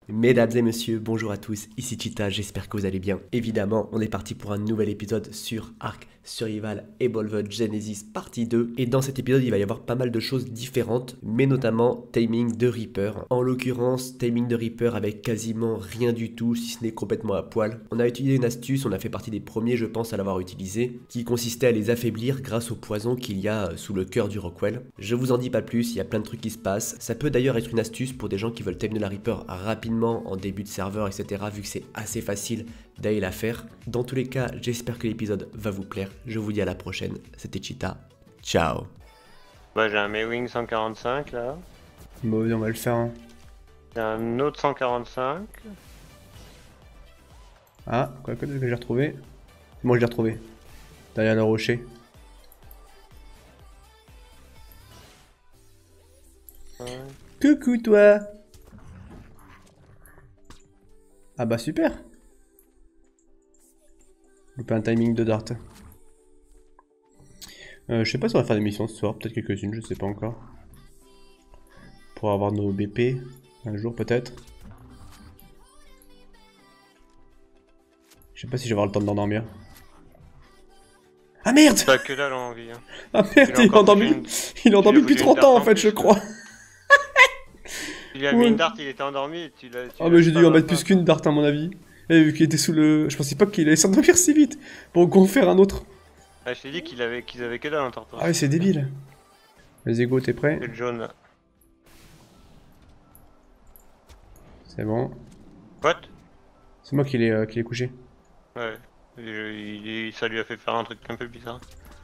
Mesdames et messieurs, bonjour à tous, ici Cheetah, j'espère que vous allez bien. Évidemment, on est parti pour un nouvel épisode sur Ark Survival Evolved Genesis partie 2. Et dans cet épisode, il va y avoir pas mal de choses différentes, mais notamment Taming de Reaper. En l'occurrence, Taming de Reaper avec quasiment rien du tout, si ce n'est complètement à poil. On a utilisé une astuce, on a fait partie des premiers, je pense, à l'avoir utilisé, qui consistait à les affaiblir grâce au poison qu'il y a sous le cœur du Rockwell. Je vous en dis pas plus, il y a plein de trucs qui se passent. Ça peut d'ailleurs être une astuce pour des gens qui veulent Tame de la Reaper rapidement en début de serveur, etc. vu que c'est assez facile d'aller la faire. Dans tous les cas, j'espère que l'épisode va vous plaire. Je vous dis à la prochaine. C'était Cheetah. Ciao. Bah j'ai un Mewing 145 là. Bon, on va le faire. Hein. J'ai un autre 145. Ah, quoi que j'ai retrouvé. Moi je l'ai retrouvé. Derrière le rocher. Ouais. Coucou toi. Ah bah super. Loupé un timing de dart. Je sais pas si on va faire des missions ce soir, peut-être quelques-unes, je sais pas encore. Pour avoir nos BP, un jour peut-être. Je sais pas si je vais avoir le temps de m'endormir. Ah merde! Pas que dalle en vie. Hein. Ah merde, il est endormi! Il est endormi depuis 30 ans en fait, je crois. Il lui a mis une dart, il était endormi et tu l'as. Ah mais j'ai dû en mettre plus qu'une dart à mon avis. Et vu qu'il était sous le... Je pensais pas qu'il allait s'endormir si vite. Pour qu'on faire un autre. Ah, je t'ai dit qu'ils avaient que dalle en tortoise. Ah ouais, c'est débile. Vas-y go, t'es prêt? C'est le jaune là. C'est bon. What? C'est moi qui l'ai couché. Ouais. Ça lui a fait faire un truc un peu bizarre.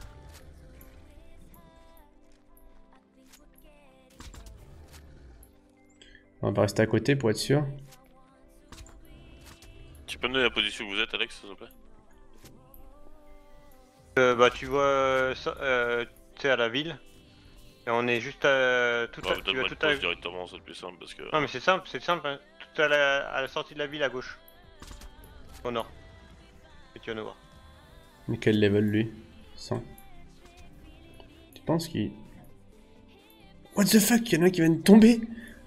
On va rester à côté pour être sûr. Tu peux me donner la position où vous êtes, Alex, s'il te plaît? Bah tu vois, tu sais à la ville. Et on est juste à... tu vas Donne-moi une tout à... pause directement, c'est le plus simple parce que... Non mais c'est simple, hein. Tout à la sortie de la ville à gauche. Au nord. Et tu vas nous voir. Mais quel level lui? 100. Tu penses qu'il... What the fuck? Y'en a un qui vient de tomber?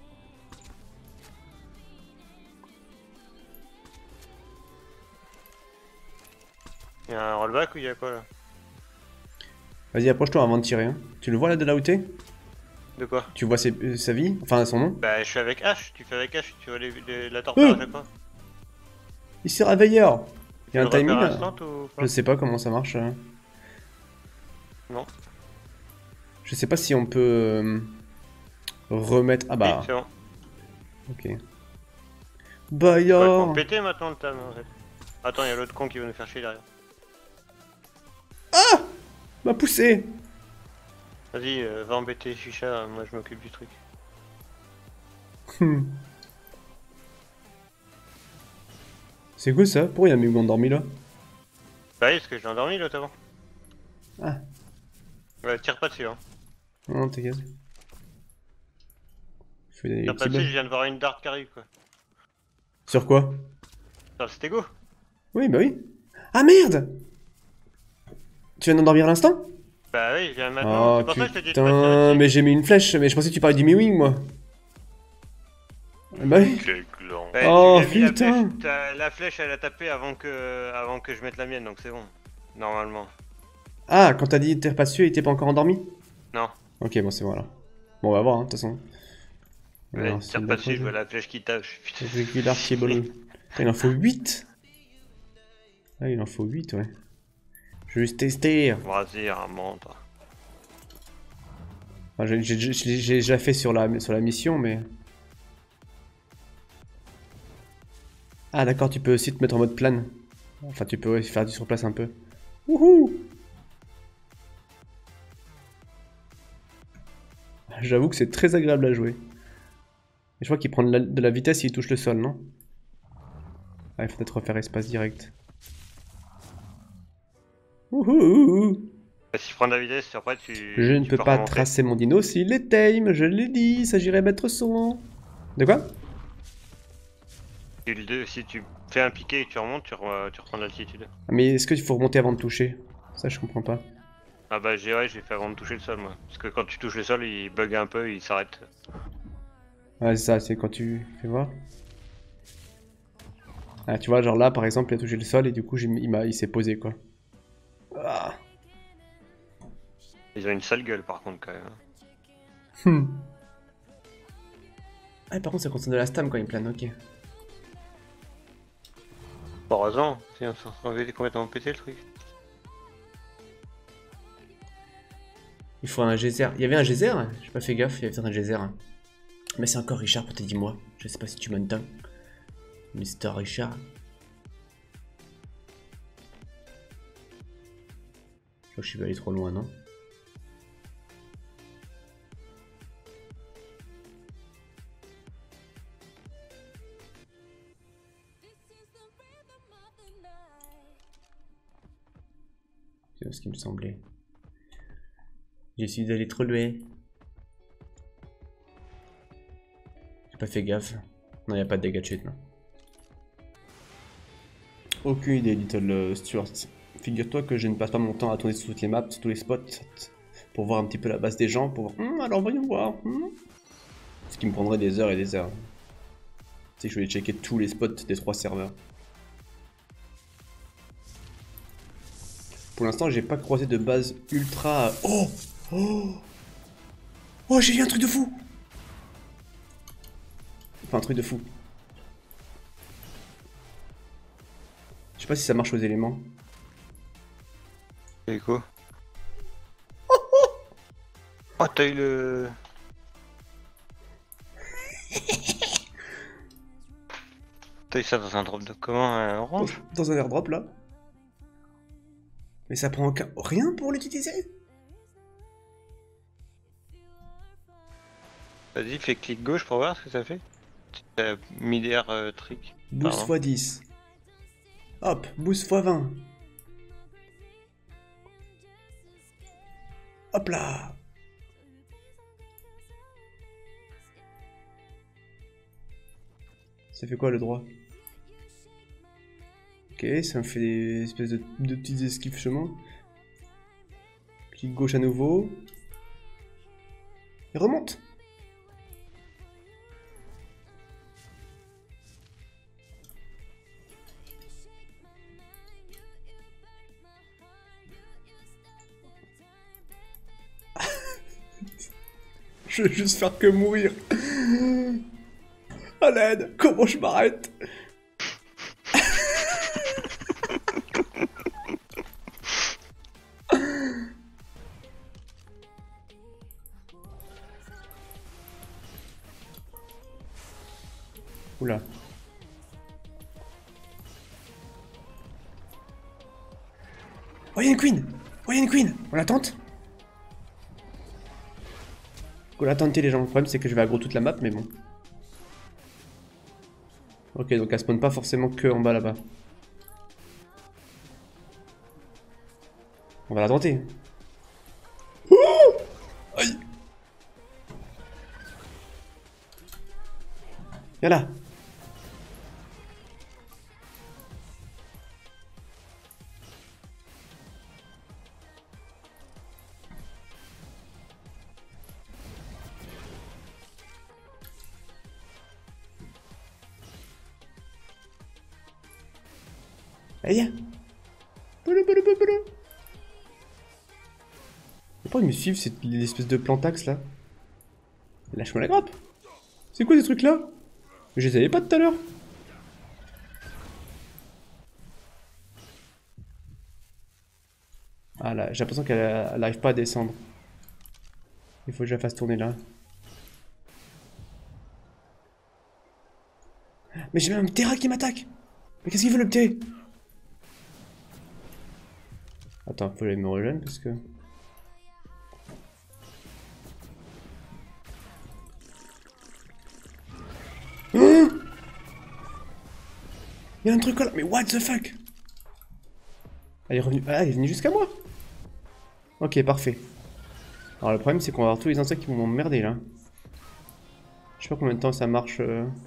Y'a un rollback ou y'a quoi là? Vas-y, approche-toi avant de tirer. Hein. Tu le vois là de là où t'es? De quoi? Tu vois sa vie? Enfin, son nom? Bah je suis avec H, tu fais avec H, tu vois la torpeur à chaque fois. Il s'est réveillé. Il y a un Tu le repères timing à là? instant ou pas? Je sais pas comment ça marche. Non. Je sais pas si on peut remettre... Ah bah... Oui, c'est bon. Ok. Bah On yo. péter maintenant le tam en fait. Attends, y'a l'autre con qui va nous faire chier derrière. M'a poussé. Vas-y, va embêter Chicha, moi je m'occupe du truc. C'est quoi ça? Pourquoi il y a un Mew endormi là? Bah oui, parce que je l'ai endormi l'autre avant. Ah. Ouais, tire pas dessus hein. Non, t'inquiète. Fais des Tire pas petits dessus, bugs. je viens de voir une dart qui arrive quoi. Sur quoi? Sur le stégo. Oui, bah oui. Ah merde! Tu viens d'endormir à l'instant? Bah oui, je viens maintenant. Oh C'est pour ça que je te dis de pas putain, tirer dessus. mais j'ai mis une flèche, mais je pensais que tu parlais du Mewing moi. Bah oui. Quel gland. Ouais, Oh, tu lui as mis putain. la flèche elle a tapé avant que je mette la mienne donc c'est bon. Normalement. Ah, quand t'as dit t'es pas dessus, il était pas encore endormi? Non. Ok, bon, c'est bon alors. Bon, on va voir, hein, de toute façon. Ouais, Alors, c'est tire une pas bonne dessus, je chose. vois la flèche qui tape. Regular Cable. Putain, il en faut 8. Ah, il en faut 8, ouais. Je vais juste tester. Vas-y, remonte. Enfin, j'ai déjà fait sur la mission, mais... Ah, d'accord, tu peux aussi te mettre en mode plane. Enfin, tu peux faire du sur place un peu. Wouhou! J'avoue que c'est très agréable à jouer. Et je crois qu'il prend de la vitesse s'il touche le sol, non? Ah, il faut peut-être refaire espace direct. Wouhou! Si je prends de la vitesse, après Je ne tu peux pas remonter. tracer mon dino s'il est tame, je l'ai dit, il s'agirait mettre son... De quoi? Si tu fais un piqué et que tu remontes, tu reprends de l'altitude. Ah, mais est-ce qu'il faut remonter avant de toucher? Ça, je comprends pas. Ah bah j'ai fait avant de toucher le sol moi. Parce que quand tu touches le sol, il bug un peu, il s'arrête. Ouais, c'est ça, c'est quand tu... Fais voir. Ah, tu vois, genre là, par exemple, il a touché le sol et du coup, il s'est posé, quoi. Ah. Ils ont une sale gueule par contre quand même. Ah, par contre, ça consomme de la stam quand il plane, ok. Heureusement, sinon ça serait complètement pété le truc. Il faut un geyser. Il y avait un geyser? J'ai pas fait gaffe, il y avait peut-être un geyser. Mais c'est encore Richard, peut-être dis-moi. Je sais pas si tu m'entends. Mister Richard. Je crois que je suis allé trop loin, non? C'est ce qui me semblait. J'ai essayé d'aller trop loin. J'ai pas fait gaffe. Non, y a pas de dégâts de chute, non. Aucune idée, Little Stuart. Figure-toi que je ne passe pas mon temps à tourner sur toutes les maps, sur tous les spots, pour voir un petit peu la base des gens, pour voir. Alors voyons voir. Ce qui me prendrait des heures et des heures. Tu sais que je vais checker tous les spots des 3 serveurs. Pour l'instant, j'ai pas croisé de base ultra. Oh! Oh! Oh, j'ai vu un truc de fou! Enfin, un truc de fou. Je sais pas si ça marche aux éléments. Et quoi? Oh, t'as eu le. T'as eu ça dans un drop de comment? Un orange? Dans un airdrop là. Mais ça prend rien pour l'utiliser? Vas-y, fais clic gauche pour voir ce que ça fait. Mid-air trick. Boost Pardon. x 10. Hop, boost x 20. Hop là. Ça fait quoi le droit? Ok, ça me fait des espèces de petites esquives chemin. Clic gauche à nouveau. Et remonte. Je vais juste faire que mourir. À l'aide, comment je m'arrête? Oula. Oh, y'a une queen! Oh, y'a une queen! On la tente? Faut la tenter les gens. Le problème c'est que je vais aggro toute la map, mais bon. Ok, donc elle spawn pas forcément que en bas là-bas. On va la tenter. Oh, aïe! Viens là! Allez! Boulou, boulou, boulou, boulou. Pourquoi ils me suivent, cette espèce de plantax là? Lâche-moi la grappe! C'est quoi ces trucs là? Je les avais pas tout à l'heure! Ah là, j'ai l'impression qu'elle arrive pas à descendre. Il faut que je la fasse tourner là. Mais j'ai même un Terra qui m'attaque! Mais qu'est-ce qu'il veut le T? Attends, faut que j'aille me rejoindre parce que... Oh, il y a un truc là, mais what the fuck? Elle est revenue, ah, elle est venue jusqu'à moi. Ok, parfait. Alors le problème c'est qu'on va avoir tous les insectes qui vont m'emmerder là. Je sais pas combien de temps ça marche.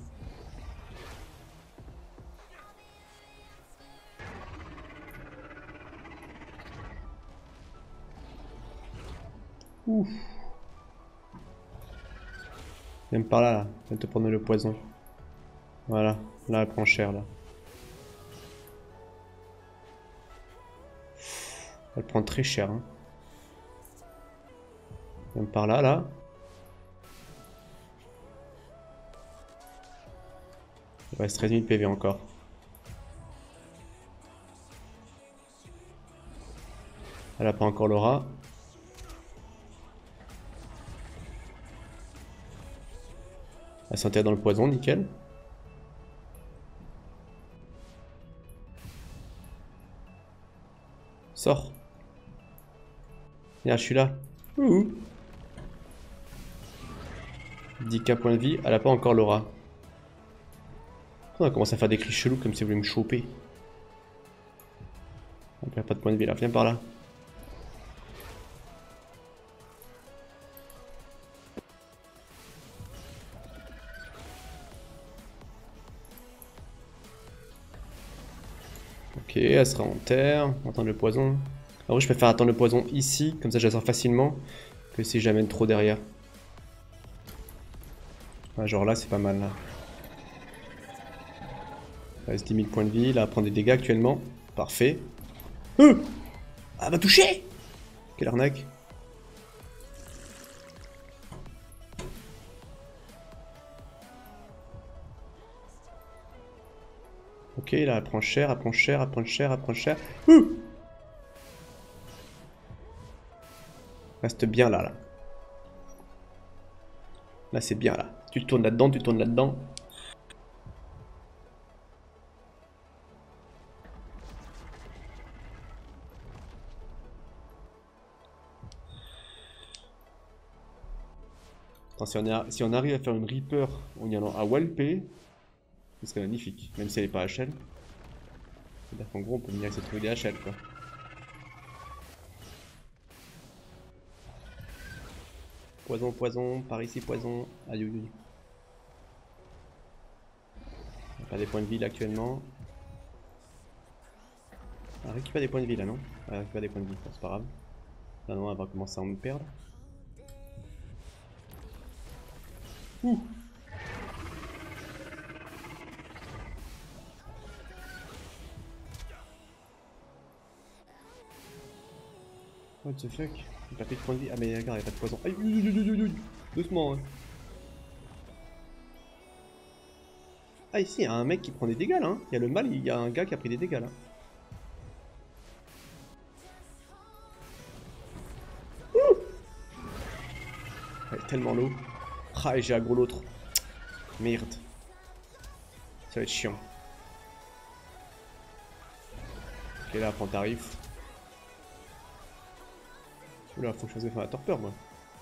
Ouf. Viens par là, là. Viens te prendre le poison. Voilà, là elle prend cher là. va le prendre très cher. Hein. Même par là, là. Il reste 13 000 PV encore. Elle a pas encore l'aura. Elle s'enterre dans le poison, nickel. Sors. Viens, je suis là. Ouh. 10k points de vie, elle a pas encore l'aura. On a commencé à faire des cris chelous comme si elle voulait me choper. Donc elle a pas de points de vie là, viens par là. Ok, elle sera en terre, on attend le poison. En vrai, je préfère attendre le poison ici, comme ça je la sors facilement, que si j'amène trop derrière. Ouais, genre là, c'est pas mal là. Il reste 10 000 points de vie, là, elle prend des dégâts actuellement. Parfait. Elle m'a touché! Quelle arnaque. Ok, là, elle prend cher, elle prend cher, elle prend cher, elle prend cher. Reste bien là, là. Là, c'est bien, là. Tu tournes là-dedans, tu tournes là-dedans. Attends, si on arrive à faire une Reaper en y allant à Walpé, ce serait magnifique. Même si elle n'est pas HL. C'est-à-dire qu'en gros, on peut venir essayer de trouver des HL, quoi. Poison, poison, par ici, poison. Aïe, aïe, aïe. On va faire des points de vie là actuellement. Elle récupère des points de vie là, non? Elle récupère des points de vie, c'est pas grave. Là, non, elle va commencer à me perdre. Ouh! What the fuck? Il a pas de points de vie. Ah, mais regarde, il n'y a pas de poison. Aïe, aïe, aïe, aïe, aïe. Doucement, hein. Ah, ici, il y a un mec qui prend des dégâts là. Hein. Il y a le mal, il y a un gars qui a pris des dégâts là. Elle est tellement low. Ah, et j'ai aggro l'autre. Merde. Ça va être chiant. Ok, là, prends tarif. Oula, faut que je fasse faire la torpeur, moi.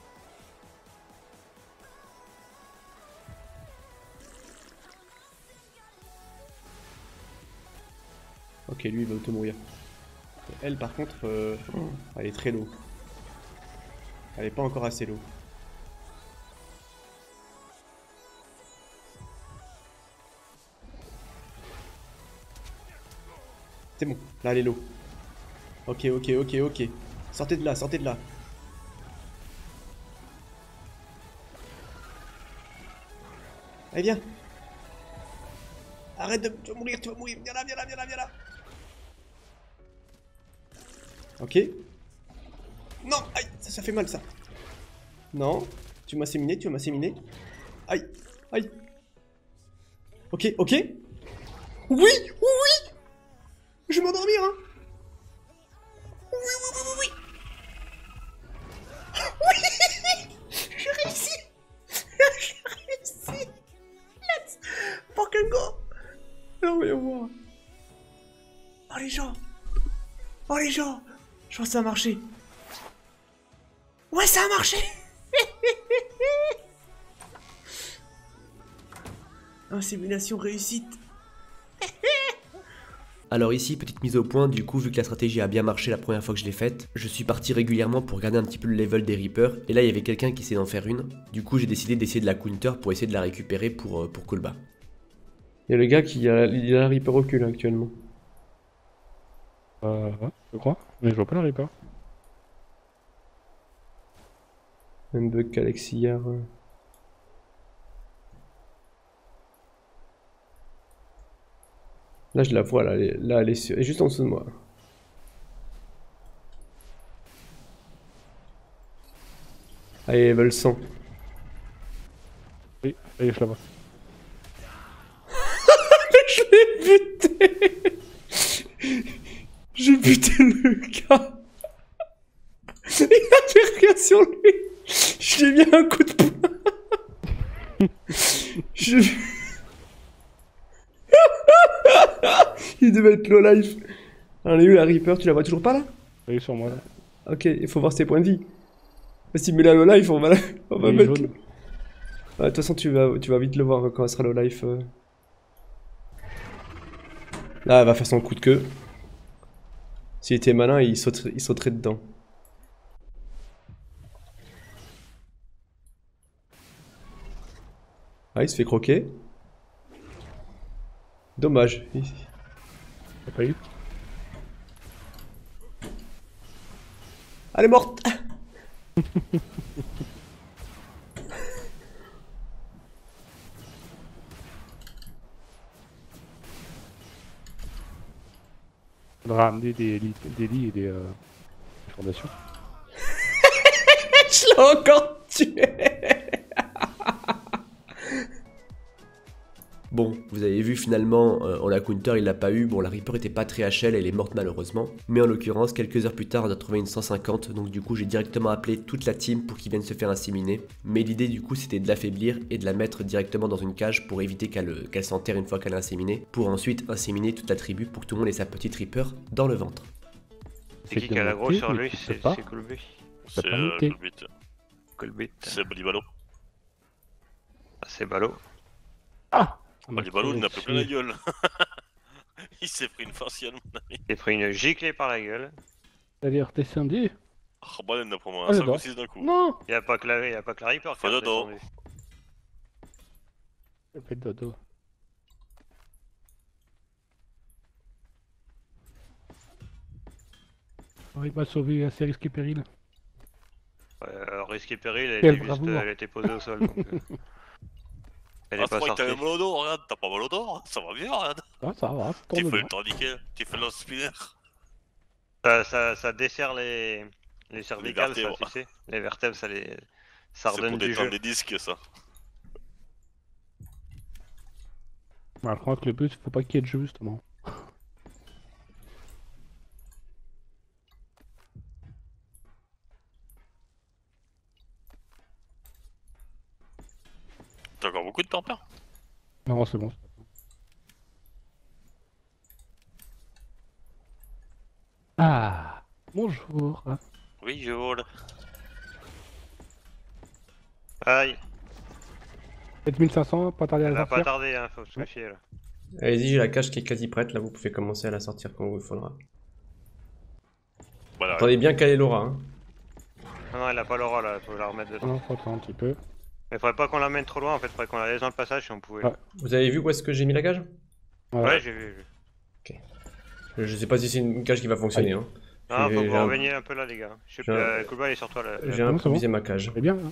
Ok, lui, il va auto-mourir. Elle, par contre, elle est très low. Elle est pas encore assez low. C'est bon, là, elle est low. Ok, ok, ok, ok. Sortez de là, sortez de là. Allez, viens. Arrête de mourir, tu vas mourir. Viens là, viens là, viens là, viens là. Ok. Non, aïe, ça fait mal ça. Non, tu m'as séminé, tu m'as séminé. Aïe, aïe. Ok, ok. Oui, oui, oui. Je vais m'endormir, hein. Oui, oui, oui, oui, oui. Oui. J'ai réussi. J'ai réussi. Let's fucking go. Alors, voyons voir. Oh les gens. Oh les gens. Je pense que ça a marché. Ouais, ça a marché. Insémination réussite. Alors ici, petite mise au point, du coup vu que la stratégie a bien marché la première fois que je l'ai faite, je suis parti régulièrement pour regarder un petit peu le level des Reapers, et là il y avait quelqu'un qui essayait d'en faire une, du coup j'ai décidé d'essayer de la counter pour essayer de la récupérer pour Kolba. Il y a le gars qui a la Reaper recul actuellement. Je crois, mais je vois pas la Reaper. Même bug qu'Alexia. Là je la vois, là elle est juste en dessous de moi. Allez, level 100. Oui, ça y est, je la vois. Je l'ai buté. J'ai buté le gars. Il avait rien sur lui. Je lui ai mis un coup de poing. Je... Il devait être low life. Elle est où la Reaper? Tu la vois toujours pas là? Elle est sur moi là. Ok, il faut voir ses points de vie. Vas-y, mets la low life, on va, on va Elle est mettre... jaune. Ouais, de toute façon, tu vas vite le voir quand elle sera low life. Là, elle va faire son coup de queue. S'il était malin, il sauterait dedans. Ah, il se fait croquer. Dommage. T'as pas eu? Elle est morte. Faudra ramener des lits et des fondations. Je l'ai encore tué. Bon, vous avez vu finalement, on la counter, il l'a pas eu. Bon, la Reaper était pas très HL, elle est morte malheureusement. Mais en l'occurrence, quelques heures plus tard, on a trouvé une 150. Donc du coup, j'ai directement appelé toute la team pour qu'ils viennent se faire inséminer. Mais l'idée du coup, c'était de l'affaiblir et de la mettre directement dans une cage pour éviter qu'elle s'enterre une fois qu'elle est inséminée. Pour ensuite inséminer toute la tribu pour que tout le monde ait sa petite Reaper dans le ventre. C'est qui a la grosse sur lui? C'est Colby. C'est pas monté. Colbit. Colby. C'est Balibalo. Ah, c'est ballot. Ah, Balibalo, il n'a plus plein la gueule. Il s'est pris une faciale, mon ami. J'ai pris une giclée par la gueule. T'allais redescendu? Ah bah, il en a pour moi Ah, 5 j'adore. ou 6 d'un coup. Non! Y'a a pas que la Reaper qui Fais a dodo. redescendu. J'ai fait dodo. Oh, il m'a sauvé à ses risques et périls. Risque et péril, elle Quelle était, juste, bravoure. elle était posée au sol. Donc, elle est Ah, pas c'est vrai que sortie. t'avais mal au dos, regarde, t'as pas mal au dos, ça va bien, regarde. Ah, ça va, ça Tu tourne fais bien. le tourniquet, tu fais l'inspire. Ça dessert les cervicales, ça, vertèbres. tu sais. Les vertèbres, ça C'est redonne pour du détendre jeu. les disques, ça. Bah, je crois que le but, faut pas qu'il y ait de jeu, justement. T'as encore beaucoup de temps, père? Non, c'est bon. Ah, bonjour. Oui, je vole. Aïe, 7500, pas tarder à elle la a pas sortir. tardé, hein, faut se méfier là. Allez-y, j'ai la cage qui est quasi prête. Là, vous pouvez commencer à la sortir quand vous faudra. Voilà. Attendez bien qu'elle est Laura. Hein. Non, elle a pas l'aura là, faut la remettre dedans. Non, faut attendre un petit peu. Mais faudrait pas qu'on l'amène trop loin en fait, faudrait qu'on la laisse dans le passage si on pouvait. Ah. Vous avez vu où est-ce que j'ai mis la cage? Voilà. Ouais, j'ai vu. Je sais pas si c'est une cage qui va fonctionner. Hein. Ah, faut que J'ai vous un- reveniez un peu là, les gars. Je sais j'ai un- pas, Kuba, il est sur toi là. J'ai bon, improvisé c'est ma cage. C'est bien, hein.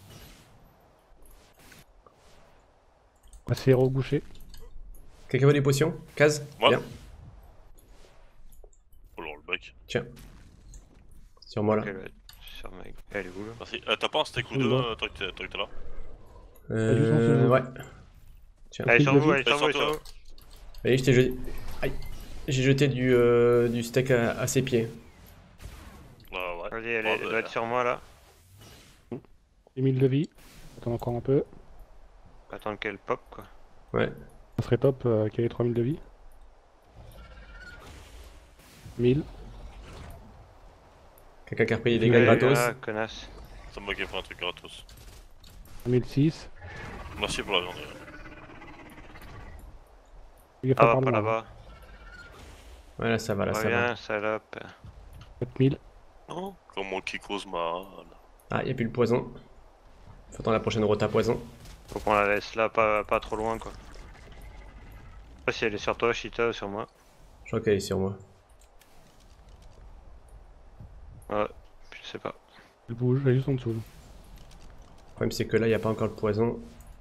On va se faire reboucher. Quelqu'un veut des potions? Case? Moi. Bien. Oh là, le mec. Tiens. Sur moi là. Ok, ouais, sur ma- Elle est où là? Merci. T'as pas un steak ou Oui, deux bon. tant que t'es là? du sens, c'est Ouais. Tiens. Elle est sur de vous, vie. elle est sur vous, elle est sur vous. Allez, je t'ai jeté. Aïe. J'ai jeté du steak à ses pieds. Ah ouais. Vas-y, elle Oh, doit bah, être sur moi là. 1000 de vie. Attends encore un peu. Attends qu'elle pop quoi. Ouais. Ça serait top qu'il y ait 3000 de vie. 1000. Quelqu'un qui a repris des Ouais, dégâts gratos. Ah, connasse. Ça me fait un truc gratos. 1006. Merci pour la viande. Il est Ah, par va pas loin. là-bas. Ouais, là ça va, là ça va. Reviens, salope. 4000. Non? Comment qui cause mal? Ah, y'a plus le poison. Faut attendre la prochaine rota poison. Faut qu'on la laisse là, pas trop loin quoi. Je sais pas si elle est sur toi, Shita, ou sur moi. Je crois qu'elle est sur moi. Ouais, je sais pas. Elle bouge, elle est juste en dessous. Le problème c'est que là y a pas encore le poison.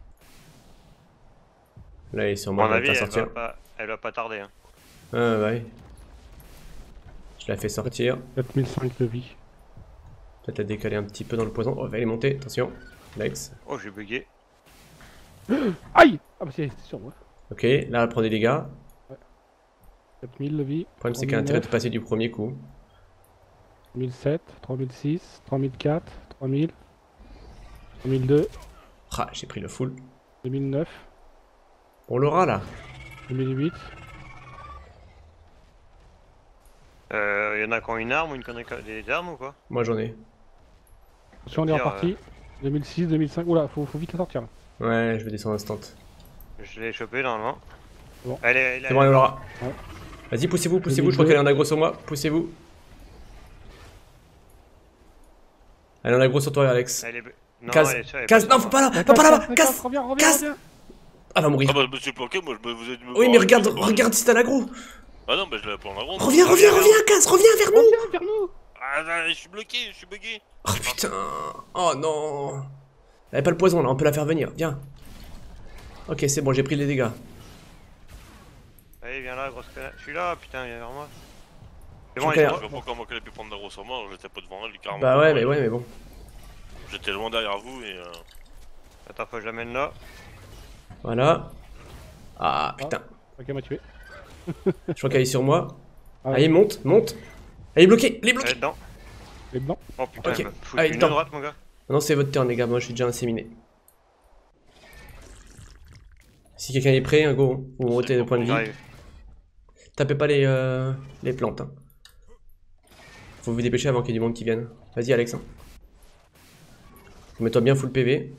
Là elle est sur À moi, mon elle avis, va elle sortir. va pas tarder. Hein. Ah ouais. Je la fais sortir. 4005 de vie. Peut-être la décaler un petit peu dans le poison. Oh, va aller monter, attention. Lex. Oh, j'ai bugué. Aïe! Ah bah c'est sur moi. Ok, là elle prend des dégâts. 4000 de vie. Le problème c'est qu'elle a intérêt de passer du premier coup. 3007, 3006, 3004, 3000, 3002, Ah, j'ai pris le full. 2009, On l'aura là. 2008. Y en a qui ont une arme ou une connerie des armes ou quoi? Moi j'en ai. Attention, on est reparti. 2006, 2005. Oula, faut vite la sortir là. Ouais, je vais descendre instant. Je l'ai chopé normalement. Bon. Elle C'est bon, elle l'aura. Ouais. Vas-y, poussez-vous, poussez-vous. Je crois qu'elle est en aggro sur moi. Poussez-vous. Elle est en aggro sur toi, Alex. elle est... Non, Casse, elle est sûre, elle est casse, pas non, sur faut moi. pas là, pas là-bas, casse, reviens, casse. reviens. Ah, va mourir. Ah bah je me suis planqué, moi vous êtes Oui, mais regarde, regarde si t'as l'aggro. Ah non, bah je l'ai pas en agro. Reviens, casse, reviens vers nous. Reviens vers nous. Ah, je suis bloqué, je suis bugué. Oh putain. Oh non. Elle a pas le poison là, on peut la faire venir. Viens. Ok, c'est bon, j'ai pris les dégâts. Allez, viens là, grosse connasse. Je suis là, putain, viens vers moi. C'est Je bon, suis ils clair. sont Je sais pas pourquoi moi qu'elle a pu prendre d'agro sur moi, j'étais pas devant elle, carrément. Bah ouais, mais bon. J'étais loin derrière vous et Attends, faut que je l'amène là. Voilà. Ah putain. Ok, m'a tué. Je crois qu'elle est sur moi. Ah ouais. Allez, monte. Elle est bloquée, Elle est dedans. Les blancs. Oh putain, Ok. elle m'a foutu Allez, une dedans. droite, mon gars. Non, c'est votre turn, les gars. Moi, je suis déjà inséminé. Si quelqu'un est prêt, un go. Vous montez le point de vie. J'arrive. Tapez pas les plantes. Hein. Faut vous dépêcher avant qu'il y ait du monde qui vienne. Vas-y, Alex. Hein. Mets-toi bien full PV.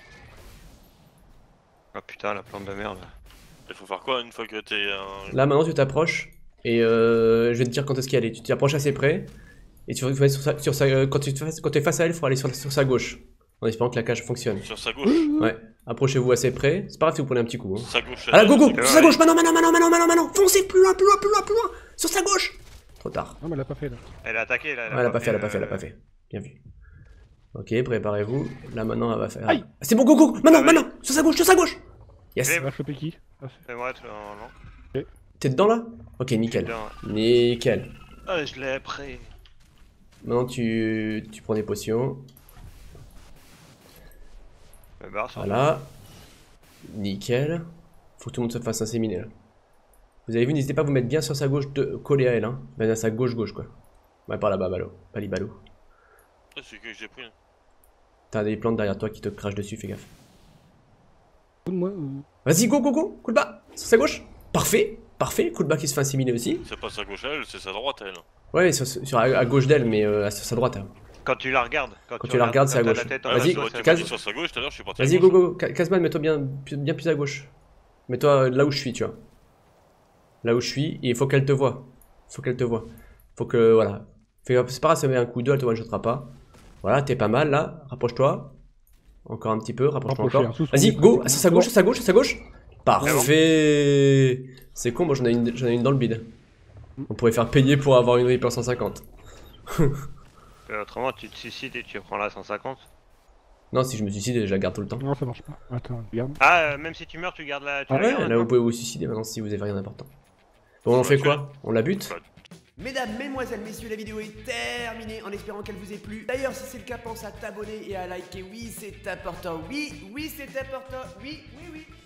Oh putain, la plante de merde. il faut faire quoi une fois que t'es... Là, maintenant, tu t'approches. Et je vais te dire quand est-ce qu'elle est. Tu t'approches assez près. Et tu vas sur sa, quand tu es face à elle, il faut aller sur sa gauche. En espérant que la cage fonctionne. Sur sa gauche. Ouais. Approchez-vous assez près. C'est pas grave si vous prenez un petit coup. Hein. Sa gauche. Ah là, go, go! c'est Sur sa vrai. gauche! Maintenant! Foncez plus loin! Sur sa gauche! Trop tard. Non, mais elle l'a pas fait là. Elle a attaqué là. Ouais, elle a pas fait. Bien vu. Ok, préparez-vous. Là, maintenant, elle va faire. Aïe. C'est bon, go! Maintenant! Sur sa gauche! Yes! Allez. Elle va choper qui? Ah, C'est moi, normalement. T'es dedans là? Ok, nickel. Dedans. Nickel. Ah, je l'ai pris. Maintenant, tu prends des potions. Je me barre sur Voilà. Nickel. Faut que tout le monde se fasse inséminer là. Vous avez vu, n'hésitez pas à vous mettre bien sur sa gauche, collé à elle. Hein. Bien à sa gauche quoi. Ouais, par là-bas, ballot. Pas les ballots. Ah, c'est que j'ai pris. Là. T'as des plantes derrière toi qui te crachent dessus, fais gaffe. moi. Vas-y, go! Coup de bas! Sur sa gauche! Parfait! Coup de bas qui se fait inséminer aussi. C'est pas sa gauche à elle, c'est sa droite à elle. Ouais, à gauche d'elle, mais sur sa droite. Hein. Quand tu la regardes. Quand tu la regardes, c'est à t'as gauche. la tête en Vas-y, dessous, tu c'est m'as casse- dit sur sa gauche, tout à l'heure je suis parti à Vas-y, gauche. go! Casman, mets-toi bien plus à gauche. Mets-toi là où je suis, tu vois. Là où je suis, et il faut qu'elle te voie. Faut que, voilà. C'est pas grave, ça met un coup d'eau, elle te one-shotera pas. Voilà, t'es pas mal là. Rapproche-toi. Encore un petit peu, rapproche-toi Rapprocher, encore. hein, sous son Vas-y, nez, go! pratiquement. Sur sa gauche. Parfait! C'est con, moi j'en ai une dans le bide. On pourrait faire payer pour avoir une Reaper 150. Autrement, tu te suicides et tu prends la 150. Non, si je me suicide, je la garde tout le temps. Non, ça marche pas. Attends, regarde. Ah, même si tu meurs, tu gardes la. Tu Ah la ouais, gardes, là maintenant. vous pouvez vous suicider maintenant si vous avez rien d'important. Bon, on fait quoi? On la bute? Mesdames, mesdemoiselles, messieurs, la vidéo est terminée en espérant qu'elle vous ait plu. D'ailleurs, si c'est le cas, pense à t'abonner et à liker. Oui, c'est important. Oui, c'est important. Oui.